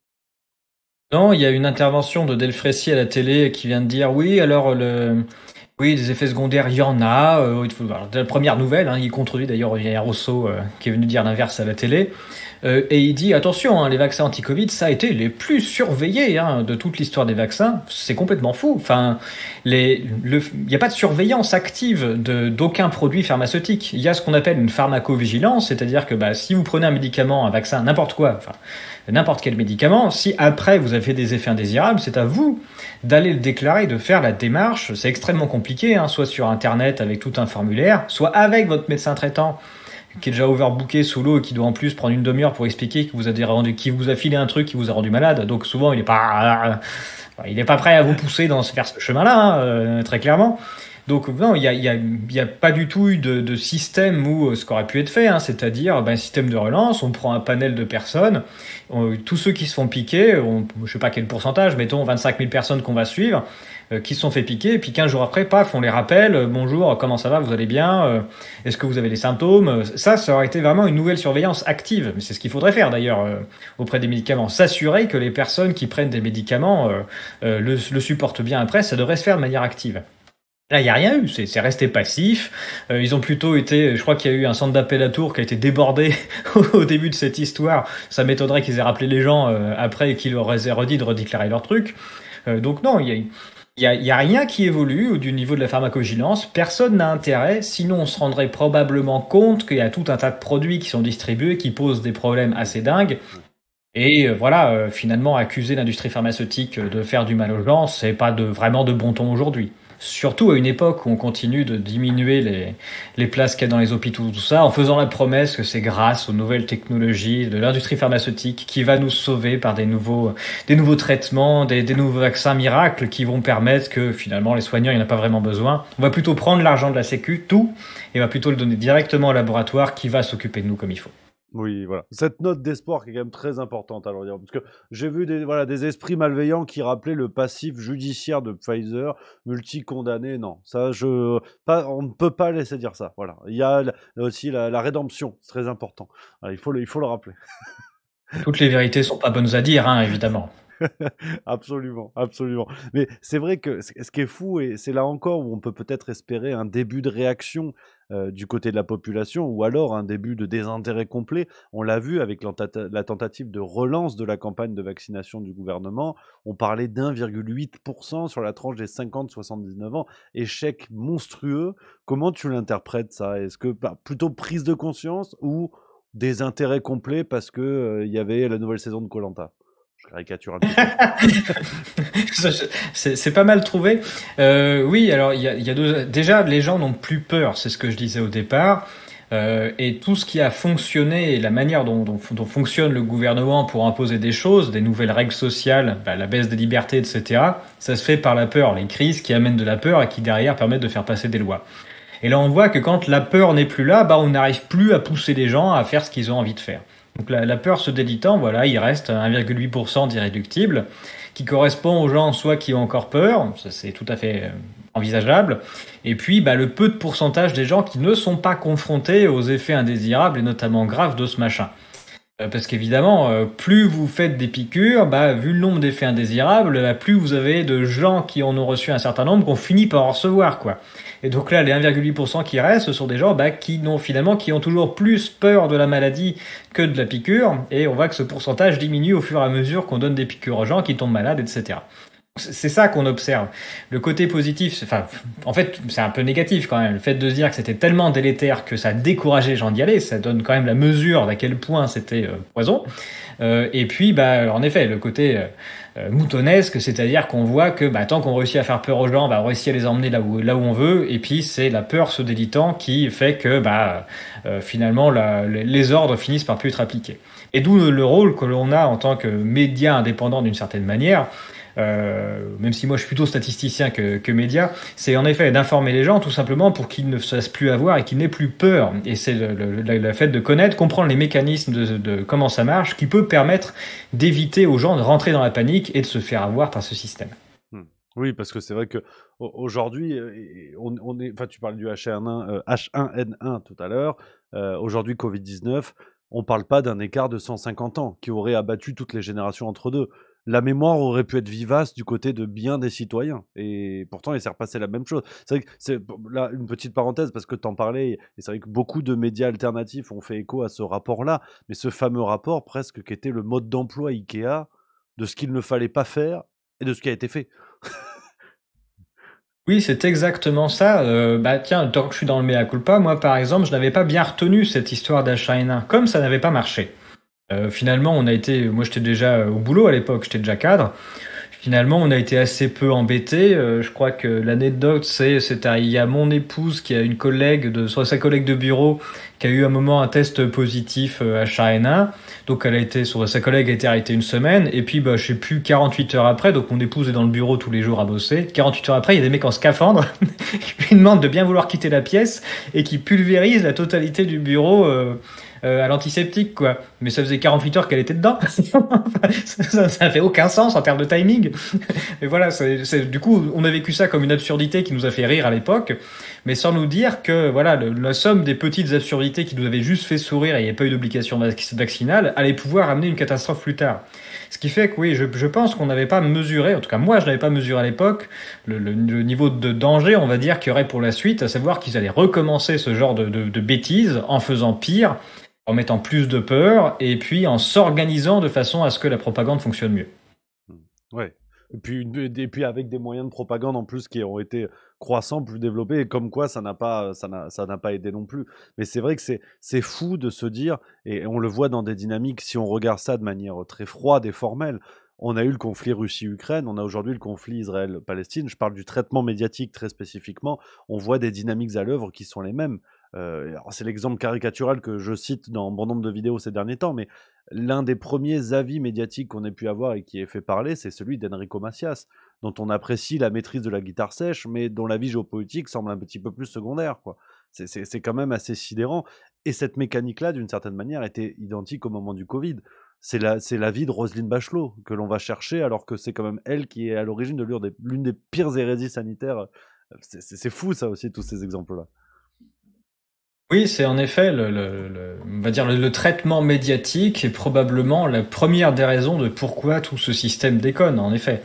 Non, il y a une intervention de Delfrécy à la télé qui vient de dire oui, alors oui, des effets secondaires, il y en a. Alors, la première nouvelle, hein, il contredit d'ailleurs Olivier Rousseau qui est venu dire l'inverse à la télé. Et il dit attention, hein, les vaccins anti-Covid, ça a été les plus surveillés, hein, de toute l'histoire des vaccins. C'est complètement fou. Enfin, il n'y a pas de surveillance active d'aucun produit pharmaceutique. Il y a ce qu'on appelle une pharmacovigilance, c'est-à-dire que si vous prenez un médicament, un vaccin, n'importe quoi, enfin n'importe quel médicament, si après vous avez des effets indésirables, c'est à vous d'aller le déclarer, de faire la démarche. C'est extrêmement compliqué, hein, soit sur Internet avec tout un formulaire, soit avec votre médecin traitant qui est déjà overbooké sous l'eau et qui doit en plus prendre une demi-heure pour expliquer qu'il vous a filé un truc qui vous a rendu malade. Donc souvent, il est pas prêt à vous pousser vers ce chemin-là, hein, très clairement. Donc non, il y a pas du tout eu de système où ce qu'aurait pu être fait, hein, c'est-à-dire un système de relance, on prend un panel de personnes, tous ceux qui se font piquer, je sais pas quel pourcentage, mettons 25 000 personnes qu'on va suivre, qui se sont fait piquer, et puis 15 jours après, paf, on les rappelle, bonjour, comment ça va, vous allez bien, est-ce que vous avez des symptômes? Ça aurait été vraiment une nouvelle surveillance active, mais c'est ce qu'il faudrait faire d'ailleurs auprès des médicaments, s'assurer que les personnes qui prennent des médicaments le supportent bien après, ça devrait se faire de manière active. Là, il n'y a rien eu, c'est resté passif. Ils ont plutôt été, je crois qu'il y a eu un centre d'appel à Tours qui a été débordé au début de cette histoire. Ça m'étonnerait qu'ils aient rappelé les gens après et qu'ils leur aient redit de redéclarer leur truc. Donc non, il y a rien qui évolue du niveau de la pharmacovigilance. Personne n'a intérêt, sinon on se rendrait probablement compte qu'il y a tout un tas de produits qui sont distribués qui posent des problèmes assez dingues. Et finalement, accuser l'industrie pharmaceutique de faire du mal aux gens, c'est pas vraiment de bon ton aujourd'hui. surtout à une époque où on continue de diminuer les places qu'il y a dans les hôpitaux, tout ça, en faisant la promesse que c'est grâce aux nouvelles technologies de l'industrie pharmaceutique qui va nous sauver par des nouveaux traitements, des nouveaux vaccins miracles qui vont permettre que finalement les soignants, il n'y en a pas vraiment besoin. On va plutôt prendre l'argent de la Sécu, tout, et on va plutôt le donner directement au laboratoire qui va s'occuper de nous comme il faut. Oui, voilà. Cette note d'espoir qui est quand même très importante à leur dire. Parce que j'ai vu des esprits malveillants qui rappelaient le passif judiciaire de Pfizer, multi-condamné. Non, on ne peut pas laisser dire ça. Voilà. Il y a aussi la rédemption, c'est très important. Voilà, il faut le rappeler. Toutes les vérités sont pas bonnes à dire, hein, évidemment. Absolument, absolument. Mais c'est vrai que ce qui est fou, et c'est là encore où on peut peut-être espérer un début de réaction du côté de la population, ou alors un début de désintérêt complet. On l'a vu avec la tentative de relance de la campagne de vaccination du gouvernement. On parlait d'1,8% sur la tranche des 50-79 ans. Échec monstrueux. Comment tu l'interprètes, ça? Est-ce que plutôt prise de conscience ou désintérêt complet parce que il y avait la nouvelle saison de koh. Je caricature un peu. C'est pas mal trouvé. Oui, alors il y a déjà, les gens n'ont plus peur, c'est ce que je disais au départ. Et tout ce qui a fonctionné et la manière dont fonctionne le gouvernement pour imposer des choses, des nouvelles règles sociales, la baisse des libertés, etc., ça se fait par la peur, les crises qui amènent de la peur et qui derrière permettent de faire passer des lois. Et là on voit que quand la peur n'est plus là, on n'arrive plus à pousser les gens à faire ce qu'ils ont envie de faire. Donc la peur se délitant, voilà, il reste 1,8% d'irréductible, qui correspond aux gens soit qui ont encore peur, ça c'est tout à fait envisageable, et puis le peu de pourcentage des gens qui ne sont pas confrontés aux effets indésirables et notamment graves de ce machin. Parce qu'évidemment, plus vous faites des piqûres, vu le nombre d'effets indésirables, plus vous avez de gens qui en ont reçu un certain nombre qu'on finit par en recevoir, quoi. Et donc là, les 1,8% qui restent, ce sont des gens qui ont toujours plus peur de la maladie que de la piqûre, et on voit que ce pourcentage diminue au fur et à mesure qu'on donne des piqûres aux gens qui tombent malades, etc. C'est ça qu'on observe. Le côté positif, en fait, c'est un peu négatif quand même. Le fait de se dire que c'était tellement délétère que ça décourageait les gens d'y aller, ça donne quand même la mesure d'à quel point c'était poison. Et puis, en effet, le côté moutonnesque, c'est-à-dire qu'on voit que tant qu'on réussit à faire peur aux gens, on réussit à les emmener là où on veut. Et puis, c'est la peur se délitant qui fait que finalement, les ordres finissent par plus être appliqués. Et d'où le rôle que l'on a en tant que média indépendant d'une certaine manière. Même si moi je suis plutôt statisticien que média, c'est en effet d'informer les gens tout simplement pour qu'ils ne se fassent plus avoir et qu'ils n'aient plus peur. Et c'est le fait de connaître, comprendre les mécanismes de comment ça marche qui peut permettre d'éviter aux gens de rentrer dans la panique et de se faire avoir par ce système. Oui, parce que c'est vrai que aujourd'hui, tu parles du H1N1 tout à l'heure. Aujourd'hui, Covid-19, on parle pas d'un écart de 150 ans qui aurait abattu toutes les générations entre deux. La mémoire aurait pu être vivace du côté de bien des citoyens. Et pourtant, il s'est repassé la même chose. C'est vrai que c'est là une petite parenthèse parce que tu en parlais. Et c'est vrai que beaucoup de médias alternatifs ont fait écho à ce rapport-là. Mais ce fameux rapport, presque, qui était le mode d'emploi Ikea de ce qu'il ne fallait pas faire et de ce qui a été fait. Oui, c'est exactement ça. Tiens, tant que je suis dans le mea culpa, moi, par exemple, je n'avais pas bien retenu cette histoire d'H1N1, comme ça n'avait pas marché. Finalement, moi j'étais déjà au boulot à l'époque, j'étais déjà cadre. Finalement, on a été assez peu embêtés. Je crois que l'anecdote, il y a mon épouse qui a une collègue sa collègue de bureau qui a eu un moment un test positif H1N1. Donc sa collègue a été arrêtée une semaine. Et puis, je sais plus, 48 heures après, donc mon épouse est dans le bureau tous les jours à bosser. 48 heures après, il y a des mecs en scaphandre qui lui demandent de bien vouloir quitter la pièce et qui pulvérisent la totalité du bureau à l'antiseptique, quoi. Mais ça faisait 48 heures qu'elle était dedans. ça fait aucun sens en termes de timing. Et voilà, du coup, on a vécu ça comme une absurdité qui nous a fait rire à l'époque, mais sans nous dire que voilà, la somme des petites absurdités qui nous avaient juste fait sourire et il n'y avait pas eu d'obligation vaccinale allait pouvoir amener une catastrophe plus tard. Ce qui fait que oui, je pense qu'on n'avait pas mesuré, en tout cas moi je n'avais pas mesuré à l'époque, le niveau de danger, on va dire, qu'il y aurait pour la suite, à savoir qu'ils allaient recommencer ce genre de bêtises en faisant pire, en mettant plus de peur et puis en s'organisant de façon à ce que la propagande fonctionne mieux. Ouais. Et puis avec des moyens de propagande en plus qui ont été croissants, plus développés, et comme quoi ça n'a pas aidé non plus. Mais c'est vrai que c'est fou de se dire, et on le voit dans des dynamiques, si on regarde ça de manière très froide et formelle, On a eu le conflit Russie-Ukraine, on a aujourd'hui le conflit Israël-Palestine. Je parle du traitement médiatique très spécifiquement. On voit des dynamiques à l'œuvre qui sont les mêmes. Alors c'est l'exemple caricatural que je cite dans bon nombre de vidéos ces derniers temps, mais l'un des premiers avis médiatiques qu'on ait pu avoir et qui ait fait parler, c'est celui d'Enrico Macias, dont on apprécie la maîtrise de la guitare sèche, mais dont la vie géopolitique semble un petit peu plus secondaire, quoi. C'est quand même assez sidérant. Et cette mécanique-là, d'une certaine manière, était identique au moment du Covid. C'est la vie de Roselyne Bachelot que l'on va chercher, alors que c'est quand même elle qui est à l'origine de l'une des pires hérésies sanitaires. C'est fou, ça aussi, tous ces exemples-là. Oui, c'est en effet on va dire le traitement médiatique est probablement la première des raisons de pourquoi tout ce système déconne, en effet.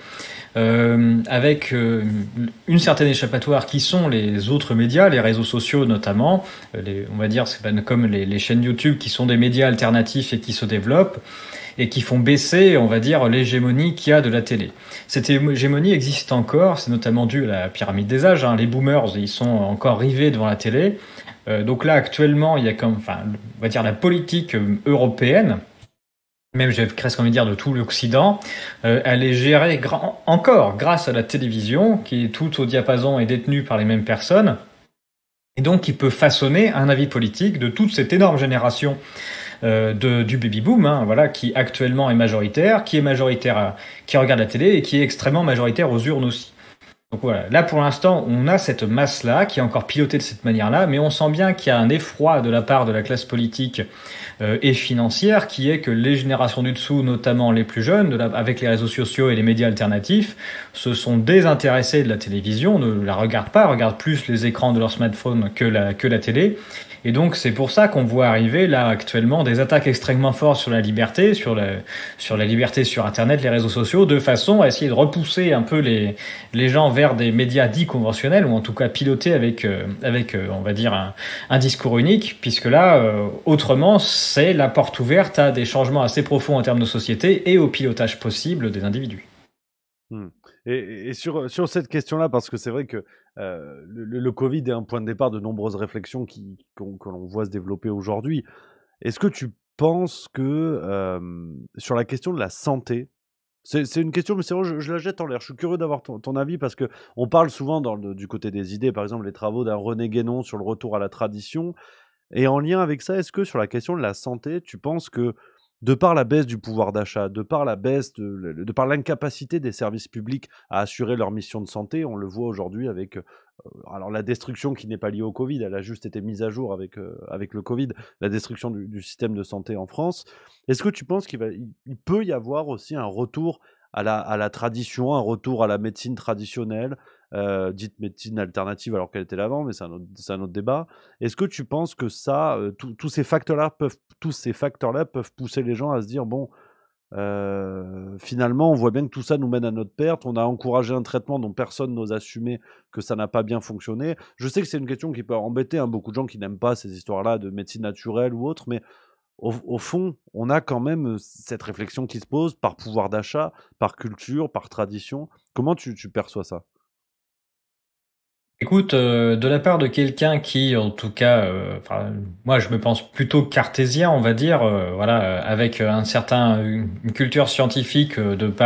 Avec une certaine échappatoire qui sont les autres médias, les réseaux sociaux notamment, on va dire c'est pas comme les chaînes YouTube qui sont des médias alternatifs et qui se développent et qui font baisser, on va dire, l'hégémonie qu'il y a de la télé. Cette hégémonie existe encore, c'est notamment dû à la pyramide des âges, hein. Les boomers, ils sont encore rivés devant la télé. Donc là, actuellement, il y a on va dire la politique européenne, même j'ai presque envie de dire de tout l'Occident, elle est gérée encore grâce à la télévision, qui est tout au diapason et détenue par les mêmes personnes, et donc qui peut façonner un avis politique de toute cette énorme génération du baby-boom, hein, voilà, qui actuellement est majoritaire, qui regarde la télé et qui est extrêmement majoritaire aux urnes aussi. Donc voilà, là pour l'instant, on a cette masse-là qui est encore pilotée de cette manière-là, mais on sent bien qu'il y a un effroi de la part de la classe politique et financière, qui est que les générations du dessous, notamment les plus jeunes, avec les réseaux sociaux et les médias alternatifs, se sont désintéressés de la télévision, ne la regardent pas, regardent plus les écrans de leur smartphone que la télé. Et donc c'est pour ça qu'on voit arriver là actuellement des attaques extrêmement fortes sur la liberté, sur la liberté sur Internet, les réseaux sociaux, de façon à essayer de repousser un peu les gens vers des médias dits conventionnels, ou en tout cas pilotés avec on va dire un discours unique, puisque là autrement c'est la porte ouverte à des changements assez profonds en termes de société et au pilotage possible des individus. Et sur cette question-là, parce que c'est vrai que le Covid est un point de départ de nombreuses réflexions que l'on voit se développer aujourd'hui. Est-ce que tu penses que sur la question de la santé, c'est une question, mais c'est vrai, je la jette en l'air. Je suis curieux d'avoir ton avis parce que on parle souvent du côté des idées, par exemple les travaux d'un René Guénon sur le retour à la tradition. Et en lien avec ça, est-ce que sur la question de la santé, tu penses que de par la baisse du pouvoir d'achat, de par la baisse de par l'incapacité des services publics à assurer leur mission de santé, on le voit aujourd'hui avec alors la destruction qui n'est pas liée au Covid, elle a juste été mise à jour avec le Covid, la destruction du système de santé en France. Est-ce que tu penses il peut y avoir aussi un retour à la tradition, un retour à la médecine traditionnelle, dite médecine alternative alors qu'elle était là avant, mais c'est un autre débat. Est-ce que tu penses que ça, tous ces facteurs-là peuvent pousser les gens à se dire bon, finalement, on voit bien que tout ça nous mène à notre perte. On a encouragé un traitement dont personne n'ose assumer que ça n'a pas bien fonctionné. Je sais que c'est une question qui peut embêter beaucoup de gens qui n'aiment pas ces histoires-là de médecine naturelle ou autre, mais au fond, on a quand même cette réflexion qui se pose par pouvoir d'achat, par culture, par tradition. Comment tu perçois ça? Écoute, de la part de quelqu'un qui, en tout cas, moi je me pense plutôt cartésien, on va dire, voilà, avec une culture scientifique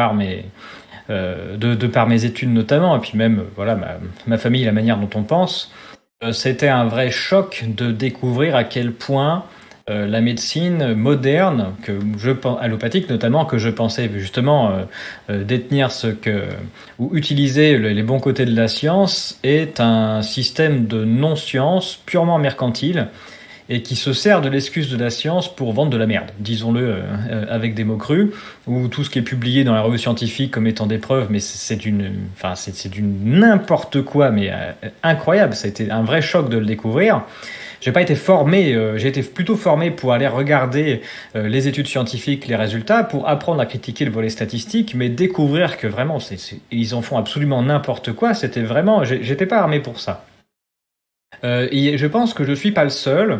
de par mes études notamment, et puis même, voilà, ma famille, la manière dont on pense, c'était un vrai choc de découvrir à quel point la médecine moderne, allopathique notamment, que je pensais justement détenir ou utiliser les bons côtés de la science, est un système de non-science purement mercantile et qui se sert de l'excuse de la science pour vendre de la merde, disons-le avec des mots crus, ou tout ce qui est publié dans la revue scientifique comme étant des preuves, mais c'est du n'importe quoi, mais incroyable. Ça a été un vrai choc de le découvrir. J'ai pas été formé, j'ai été plutôt formé pour aller regarder les études scientifiques, les résultats, pour apprendre à critiquer le volet statistique, mais découvrir que vraiment, ils en font absolument n'importe quoi, c'était vraiment, j'étais pas armé pour ça. Et je pense que je suis pas le seul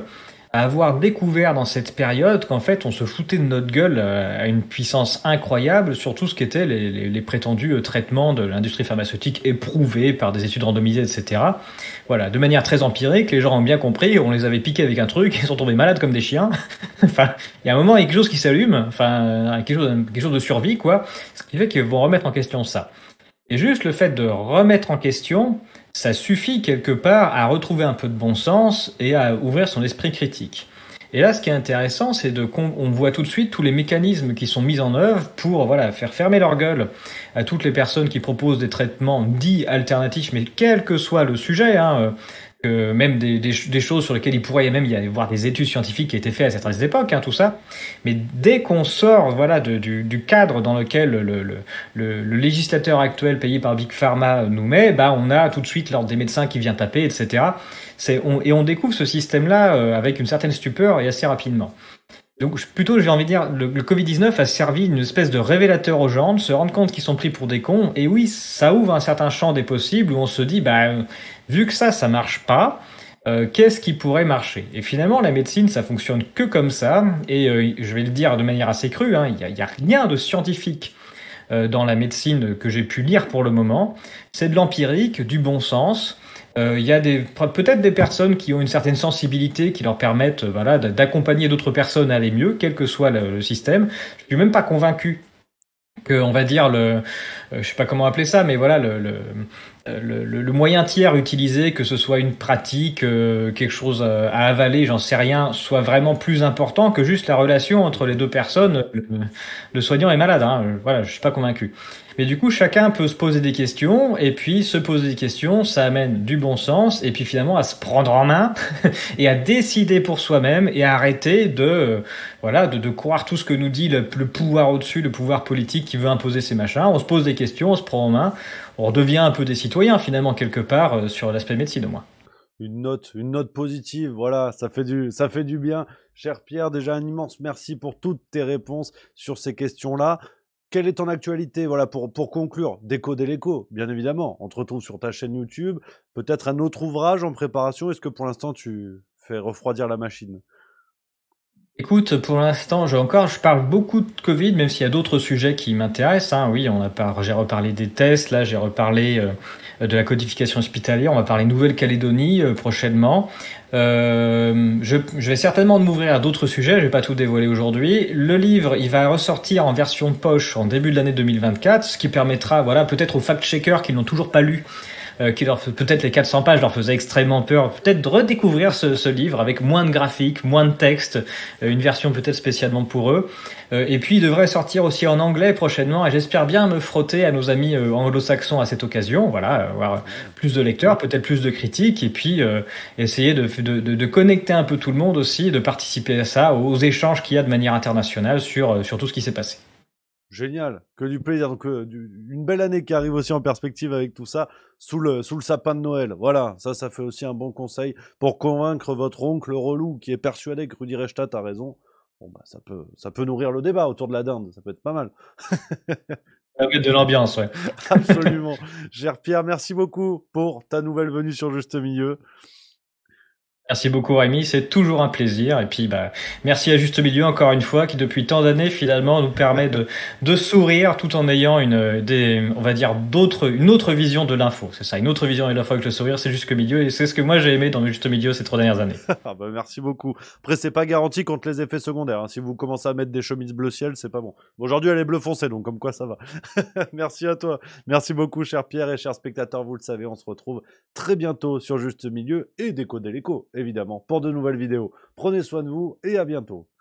à avoir découvert dans cette période qu'en fait on se foutait de notre gueule à une puissance incroyable sur tout ce qu'étaient les prétendus traitements de l'industrie pharmaceutique éprouvés par des études randomisées, etc. Voilà, de manière très empirique, les gens ont bien compris, on les avait piqués avec un truc, ils sont tombés malades comme des chiens. Enfin, il y a un moment, il y a quelque chose qui s'allume, enfin, quelque chose de survie, quoi, ce qui fait qu'ils vont remettre en question ça. Et juste le fait de remettre en question, ça suffit quelque part à retrouver un peu de bon sens et à ouvrir son esprit critique. Et là, ce qui est intéressant, c'est on voit tout de suite tous les mécanismes qui sont mis en œuvre pour, voilà, faire fermer leur gueule à toutes les personnes qui proposent des traitements dits alternatifs, mais quel que soit le sujet, hein, même des choses sur lesquelles il pourrait même y avoir des études scientifiques qui étaient faites à certaines époques, hein, tout ça. Mais dès qu'on sort, voilà, du cadre dans lequel le législateur actuel payé par Big Pharma nous met, bah, on a tout de suite l'ordre des médecins qui vient taper, etc. Et on découvre ce système-là avec une certaine stupeur et assez rapidement. Donc plutôt, j'ai envie de dire, le Covid-19 a servi une espèce de révélateur aux gens, de se rendre compte qu'ils sont pris pour des cons. Et oui, ça ouvre un certain champ des possibles où on se dit, bah, vu que ça marche pas, qu'est-ce qui pourrait marcher? Et finalement, la médecine, ça fonctionne que comme ça. Et je vais le dire de manière assez crue, hein, il y a rien de scientifique dans la médecine que j'ai pu lire pour le moment. C'est de l'empirique, du bon sens. Il y a peut-être des personnes qui ont une certaine sensibilité qui leur permettent voilà, d'accompagner d'autres personnes à aller mieux, quel que soit le système. Je suis même pas convaincu que, on va dire, je sais pas comment appeler ça, mais voilà, le moyen tiers utilisé, que ce soit une pratique, quelque chose à avaler, j'en sais rien, soit vraiment plus important que juste la relation entre les deux personnes, le soignant et malade. Hein. Voilà, je suis pas convaincu. Mais du coup, chacun peut se poser des questions, et puis se poser des questions, ça amène du bon sens, et puis finalement à se prendre en main, et à décider pour soi-même, et à arrêter de croire tout ce que nous dit le pouvoir au-dessus, le pouvoir politique qui veut imposer ses machins. On se pose des questions, on se prend en main, on redevient un peu des citoyens finalement quelque part sur l'aspect médecine au moins. Une note positive, voilà, ça fait du bien. Cher Pierre, déjà un immense merci pour toutes tes réponses sur ces questions-là. Quelle est ton actualité, voilà, pour conclure? Décoder l'écho, bien évidemment. On te retrouve sur ta chaîne YouTube. Peut-être un autre ouvrage en préparation. Est-ce que pour l'instant, tu fais refroidir la machine? Écoute, pour l'instant, je parle beaucoup de Covid, même s'il y a d'autres sujets qui m'intéressent. Hein. Oui, j'ai reparlé des tests, là, j'ai reparlé de la codification hospitalière. On va parler Nouvelle-Calédonie prochainement. Je vais certainement m'ouvrir à d'autres sujets. Je vais pas tout dévoiler aujourd'hui. Le livre, il va ressortir en version poche en début de l'année 2024, ce qui permettra, voilà, peut-être aux fact-checkers qui n'ont toujours pas lu, peut-être les 400 pages leur faisaient extrêmement peur, peut-être de redécouvrir ce livre avec moins de graphiques, moins de texte, une version peut-être spécialement pour eux. Et puis il devrait sortir aussi en anglais prochainement, et j'espère bien me frotter à nos amis anglo-saxons à cette occasion, voilà, avoir plus de lecteurs, peut-être plus de critiques, et puis essayer de connecter un peu tout le monde aussi, de participer à ça, aux échanges qu'il y a de manière internationale sur tout ce qui s'est passé. Génial, que du plaisir. Donc, une belle année qui arrive aussi en perspective avec tout ça, sous le sapin de Noël. Voilà, ça fait aussi un bon conseil pour convaincre votre oncle relou qui est persuadé que Rudi Reichstadt a raison. Bon, bah, ça peut nourrir le débat autour de la dinde, ça peut être pas mal. Ça va mettre de l'ambiance, ouais. Absolument. Cher Pierre, merci beaucoup pour ta nouvelle venue sur Juste Milieu. Merci beaucoup Rémi, c'est toujours un plaisir. Et puis merci à Juste Milieu encore une fois, qui depuis tant d'années finalement nous permet de sourire tout en ayant on va dire une autre vision de l'info. C'est ça, une autre vision de l'info avec le sourire, c'est Juste Milieu, et c'est ce que moi j'ai aimé dans Juste Milieu ces 3 dernières années. Merci beaucoup. Après, c'est pas garanti contre les effets secondaires. Hein. Si vous commencez à mettre des chemises bleu ciel, c'est pas bon. Aujourd'hui, elle est bleu foncé, donc comme quoi ça va. Merci à toi. Merci beaucoup, cher Pierre et chers spectateurs. Vous le savez, on se retrouve très bientôt sur Juste Milieu et Décoder l'écho, évidemment, pour de nouvelles vidéos. Prenez soin de vous et à bientôt.